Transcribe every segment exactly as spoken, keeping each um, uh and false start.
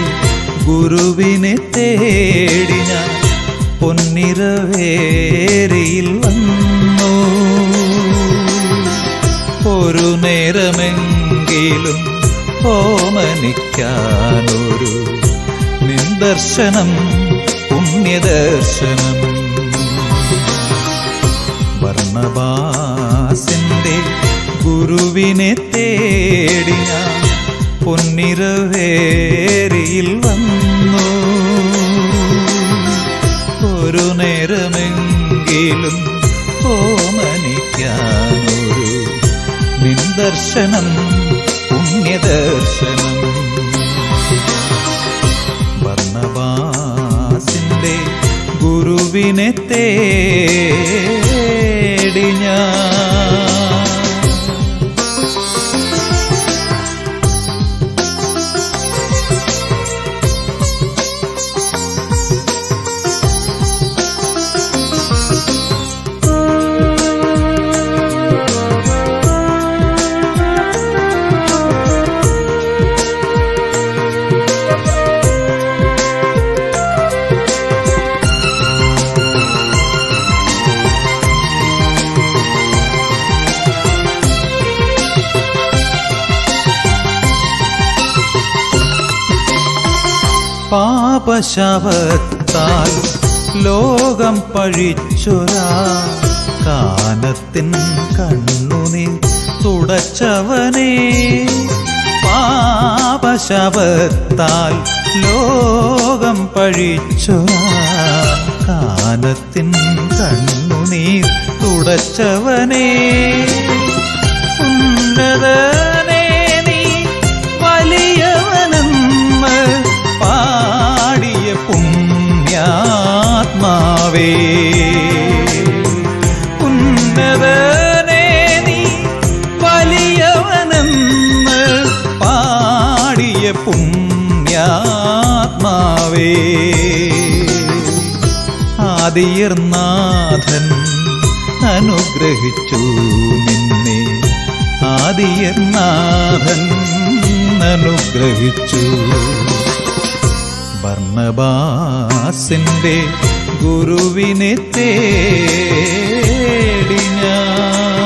ഗുരുവിനെ തേടി ഞാൻ പൊന്നിരവേരിയിൽ വന്നു. ഒരു നേരമെങ്കിലും ഓമനിക്കാനൊരു നിന്ദർശനം പുണ്യദർശനം. ബർണ്ണബാസിന്റെ ഗുരുവിനെ തേടി ഞാൻ പൊന്നിരവേരിയിൽ വന്നു. ഒരു നേരമെങ്കിലും ഓമനിക്കാനൊരു നിന്ദർശനം പുണ്യദർശനം. ബർണ്ണബാസിന്റെ ഗുരുവിനെ തേടി ഞാൻ. പാപശാപത്താൽ ലോകം പഴിച്ചൊരാ കാനത്തിൻ കണ്ണുനീർ തുടച്ചവനേ. പാപശാപത്താൽ ലോകം പഴിച്ചൊരാ കാനത്തിൻ കണ്ണുനീർ തുടച്ചവനേ. ഉന്നതനേ നീ വലിയവനെന്ന് പാടിയ പുണ്യാത്മാവേ. ഉന്നതനേ നീ വലിയവനെന്ന് പാടിയ പുണ്യാത്മാവേ. ആദിയർനാഥൻ അനുഗ്രഹിച്ചു നിന്നെ. ആദിയർനാഥൻ അനുഗ്രഹിച്ചു. ബർണ്ണബാസിന്റെ ഗുരുവിനെ തേടി ഞാൻ.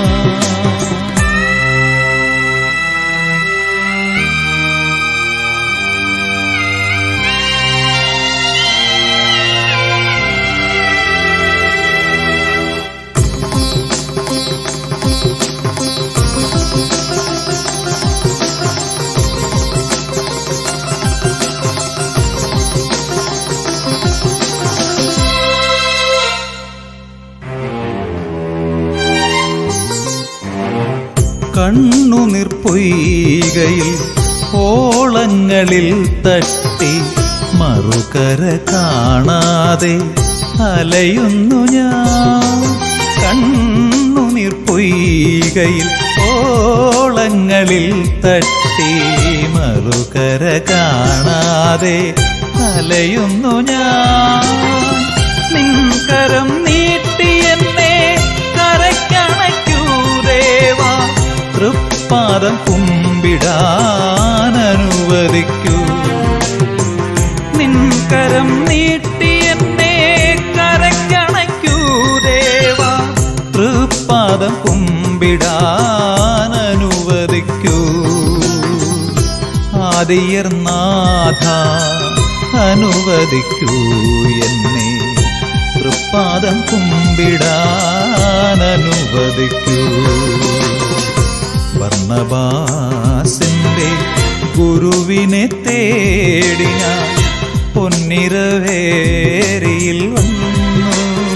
കണ്ണുനീർ പൊയ്കയിൽ ഓളങ്ങളിൽ തട്ടി മറുകര കാണാതെ അലയുന്നു ഞാൻ. കണ്ണുനീർ പൊയ്കയിൽ ഓളങ്ങളിൽ തട്ടി മറുകര കാണാതെ അലയുന്നു ഞാൻ. നിൻകരം നീട്ടി എന്നെ കരയ്ക്കണയ്ക്കൂ ദേവാ. തൃപ്പാദം കുമ്പിടാൻ അനുവദിക്കൂ. നിൻകരം നീട്ടി എന്നെ കരയ്ക്കണയ്ക്കൂ ദേവാ. തൃപ്പാദം കുമ്പിടാൻ അനുവദിക്കൂ. ആദിയർനാഥ അനുവദിക്കൂ എന്നെ. തൃപ്പാദം കുമ്പിടാൻ അനുവദിക്കൂ. ബർണ്ണബാസിന്റെ ഗുരുവിനെ തേടി ഞാൻ പൊന്നിരവേരിയിൽ വന്നു.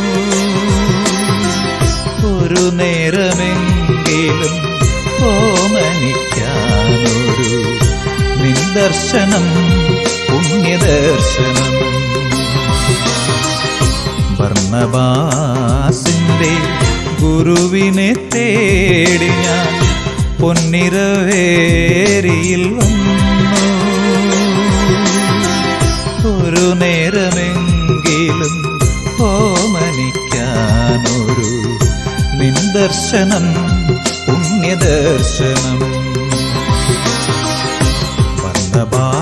ഒരു നേരമെങ്കിലും ഓമനിക്കാനൊരു നിന്ദർശനം പുണ്യദർശനം. ബർണ്ണബാസിന്റെ ഗുരുവിനെ തേടി ഞാൻ പൊന്നിരവേരിയിൽ വന്നു. ഒരു നേരമെങ്കിലും ഓമനിക്കാനൊരു നിന്ദർശനം പുണ്യദർശനം. ബർണ്ണബാ